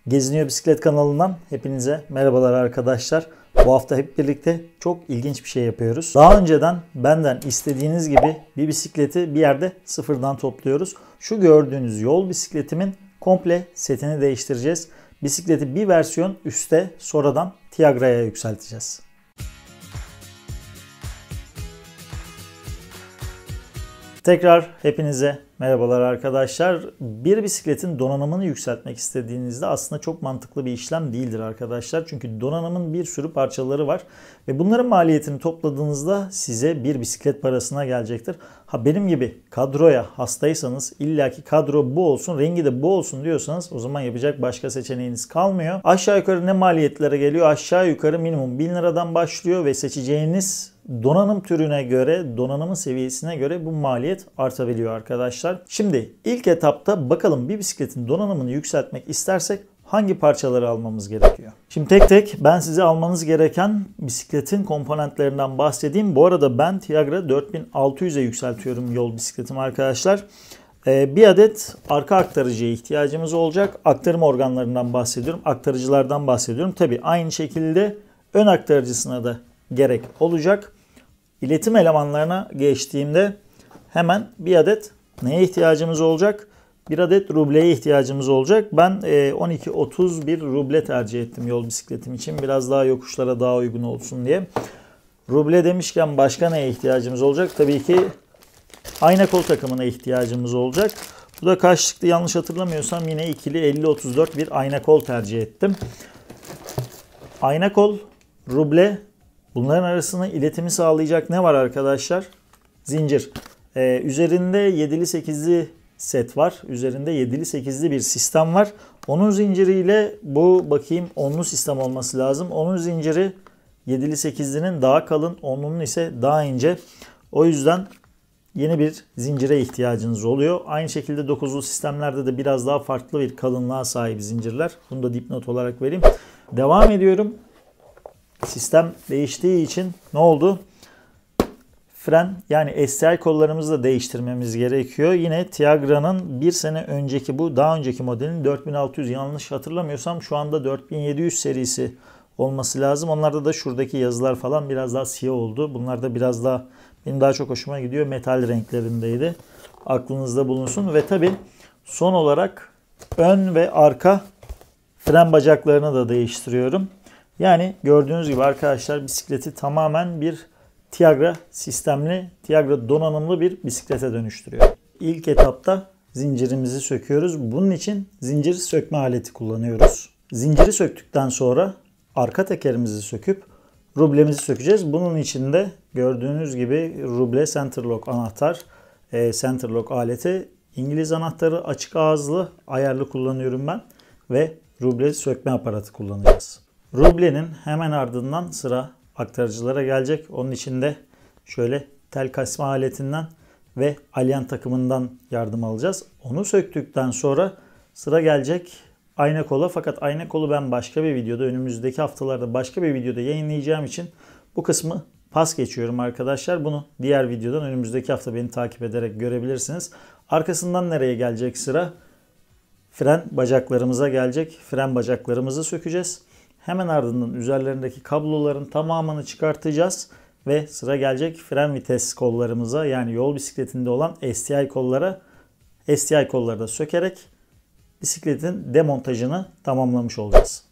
Geziniyor Bisiklet kanalından hepinize merhabalar arkadaşlar. Bu hafta hep birlikte çok ilginç bir şey yapıyoruz. Daha önceden benden istediğiniz gibi bir bisikleti bir yerde sıfırdan topluyoruz. Şu gördüğünüz yol bisikletimin komple setini değiştireceğiz. Bisikleti bir versiyon üste, sonradan Tiagra'ya yükselteceğiz. Tekrar hepinize merhabalar arkadaşlar. Bir bisikletin donanımını yükseltmek istediğinizde aslında çok mantıklı bir işlem değildir arkadaşlar. Çünkü donanımın bir sürü parçaları var ve bunların maliyetini topladığınızda size bir bisiklet parasına gelecektir. Benim gibi kadroya hastaysanız, illaki kadro bu olsun, rengi de bu olsun diyorsanız o zaman yapacak başka seçeneğiniz kalmıyor. Aşağı yukarı ne maliyetlere geliyor? Aşağı yukarı minimum 1000 liradan başlıyor ve seçeceğiniz donanım türüne göre, donanımın seviyesine göre bu maliyet artabiliyor arkadaşlar. Şimdi ilk etapta bakalım bir bisikletin donanımını yükseltmek istersek hangi parçaları almamız gerekiyor? Şimdi tek tek ben size almanız gereken bisikletin komponentlerinden bahsedeyim. Bu arada ben Tiagra 4600'e yükseltiyorum yol bisikletimi arkadaşlar. Bir adet arka aktarıcıya ihtiyacımız olacak. Aktarım organlarından bahsediyorum. Aktarıcılardan bahsediyorum. Tabii aynı şekilde ön aktarıcısına da gerek olacak. İletim elemanlarına geçtiğimde hemen bir adet neye ihtiyacımız olacak? Bir adet rubleye ihtiyacımız olacak. Ben 12-30 ruble tercih ettim yol bisikletim için. Biraz daha yokuşlara daha uygun olsun diye. Ruble demişken başka neye ihtiyacımız olacak? Tabii ki ayna kol takımına ihtiyacımız olacak. Bu da kaçlıktı yanlış hatırlamıyorsam yine ikili 50-34 bir ayna kol tercih ettim. Ayna kol, ruble, bunların arasında iletimi sağlayacak ne var arkadaşlar? Zincir. Üzerinde 7'li 8'li set var. Üzerinde 7'li 8'li bir sistem var. Onun zinciriyle bu bakayım 10'lu sistem olması lazım. Onun zinciri 7'li 8'linin daha kalın, 10'lunun ise daha ince. O yüzden yeni bir zincire ihtiyacınız oluyor. Aynı şekilde 9'lu sistemlerde de biraz daha farklı bir kalınlığa sahip zincirler. Bunu da dipnot olarak vereyim. Devam ediyorum. Sistem değiştiği için ne oldu? Fren yani STI kollarımızı da değiştirmemiz gerekiyor. Yine Tiagra'nın bir sene önceki bu daha önceki modelin 4600 yanlış hatırlamıyorsam şu anda 4700 serisi olması lazım. Onlarda da şuradaki yazılar falan biraz daha siyah oldu. Bunlar da biraz daha benim daha çok hoşuma gidiyor. Metal renklerindeydi. Aklınızda bulunsun ve tabii son olarak ön ve arka fren bacaklarını da değiştiriyorum. Yani gördüğünüz gibi arkadaşlar bisikleti tamamen bir Tiagra sistemli, Tiagra donanımlı bir bisiklete dönüştürüyor. İlk etapta zincirimizi söküyoruz. Bunun için zincir sökme aleti kullanıyoruz. Zinciri söktükten sonra arka tekerimizi söküp rublemizi sökeceğiz. Bunun için de gördüğünüz gibi ruble center lock anahtar, center lock aleti. İngiliz anahtarı açık ağızlı, ayarlı kullanıyorum ben ve ruble sökme aparatı kullanacağız. Rublenin hemen ardından sıra aktarıcılara gelecek. Onun için de şöyle tel kasma aletinden ve alyan takımından yardım alacağız. Onu söktükten sonra sıra gelecek ayna kola. Fakat ayna kolu ben başka bir videoda, önümüzdeki haftalarda başka bir videoda yayınlayacağım için bu kısmı pas geçiyorum arkadaşlar. Bunu diğer videodan önümüzdeki hafta beni takip ederek görebilirsiniz. Arkasından nereye gelecek sıra? Fren bacaklarımıza gelecek. Fren bacaklarımızı sökeceğiz. Hemen ardından üzerlerindeki kabloların tamamını çıkartacağız ve sıra gelecek fren vites kollarımıza, yani yol bisikletinde olan STI kollara. STI kolları da sökerek bisikletin demontajını tamamlamış olacağız.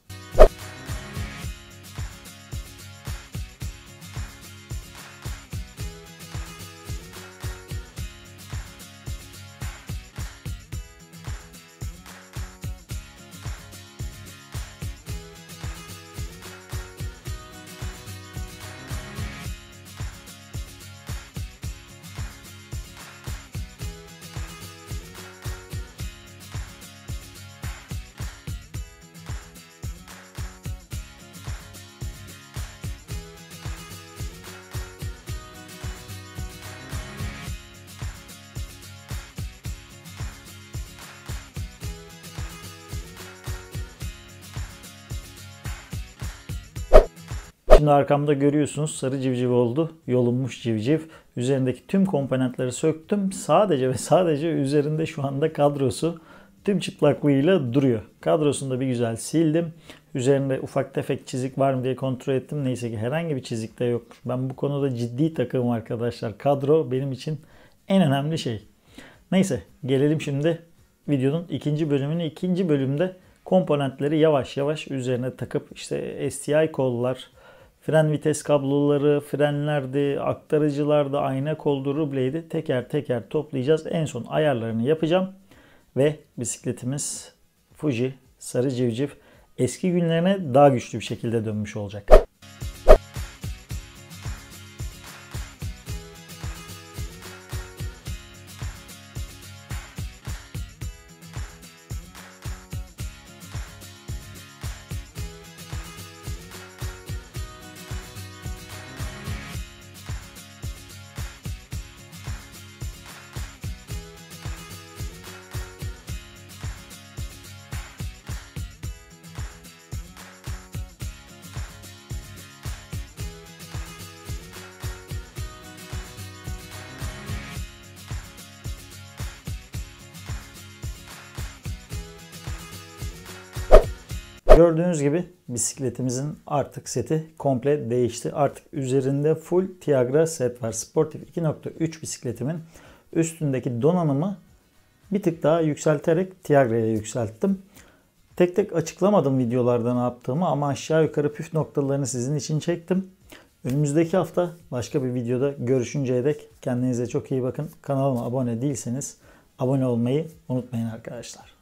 Şimdi arkamda görüyorsunuz sarı civciv oldu. Yolunmuş civciv. Üzerindeki tüm komponentleri söktüm. Sadece ve sadece üzerinde şu anda kadrosu tüm çıplaklığıyla duruyor. Kadrosunu da bir güzel sildim. Üzerinde ufak tefek çizik var mı diye kontrol ettim. Neyse ki herhangi bir çizik de yokmuş. Ben bu konuda ciddi takığım arkadaşlar. Kadro benim için en önemli şey. Neyse gelelim şimdi videonun ikinci bölümüne. İkinci bölümde komponentleri yavaş yavaş üzerine takıp işte STI kollar, fren vites kabloları, frenlerdi, aktarıcılardı, ayna koldu, rubleydi teker teker toplayacağız. En son ayarlarını yapacağım ve bisikletimiz Fuji sarı civciv eski günlerine daha güçlü bir şekilde dönmüş olacak. Gördüğünüz gibi bisikletimizin artık seti komple değişti. Artık üzerinde full Tiagra set var. Sportif 2.3 bisikletimin üstündeki donanımı bir tık daha yükselterek Tiagra'ya yükselttim. Tek tek açıklamadım videolarda ne yaptığımı ama aşağı yukarı püf noktalarını sizin için çektim. Önümüzdeki hafta başka bir videoda görüşünceye dek kendinize çok iyi bakın. Kanalıma abone değilseniz abone olmayı unutmayın arkadaşlar.